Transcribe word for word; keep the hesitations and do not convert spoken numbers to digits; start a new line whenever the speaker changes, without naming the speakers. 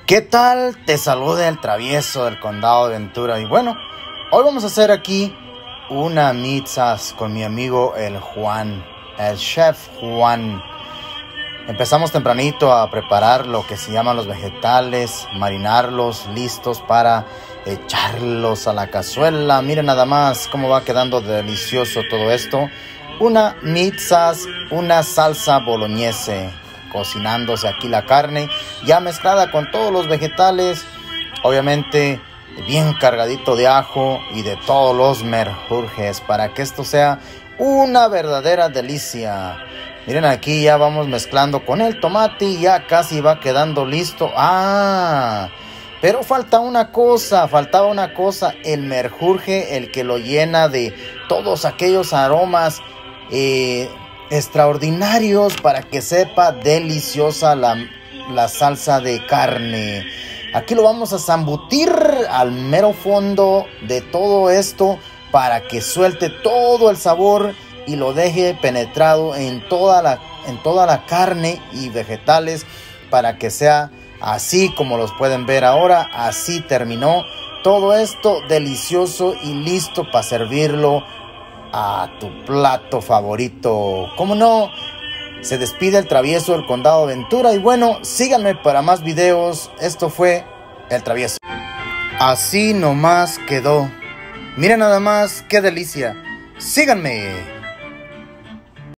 ¿Qué tal? Te saluda el travieso del condado de Ventura. Y bueno, hoy vamos a hacer aquí una mitzas con mi amigo el Juan, el chef Juan. Empezamos tempranito a preparar lo que se llaman los vegetales, marinarlos, listos para echarlos a la cazuela. Miren nada más cómo va quedando delicioso todo esto. Una mitzas, una salsa boloñese, cocinándose aquí la carne, ya mezclada con todos los vegetales, obviamente bien cargadito de ajo y de todos los menjurjes, para que esto sea una verdadera delicia. Miren, aquí ya vamos mezclando con el tomate y ya casi va quedando listo. Ah, pero falta una cosa, faltaba una cosa, el menjurje, el que lo llena de todos aquellos aromas eh, extraordinarios para que sepa deliciosa la, la salsa de carne. Aquí lo vamos a zambutir al mero fondo de todo esto para que suelte todo el sabor y lo deje penetrado en toda la, en toda la carne y vegetales, para que sea así como los pueden ver ahora. Así terminó todo esto delicioso y listo para servirlo a tu plato favorito. ¿Cómo no? Se despide el travieso del condado de Ventura. Y bueno, síganme para más videos. Esto fue el travieso. Así nomás quedó. Miren nada más qué delicia. Síganme.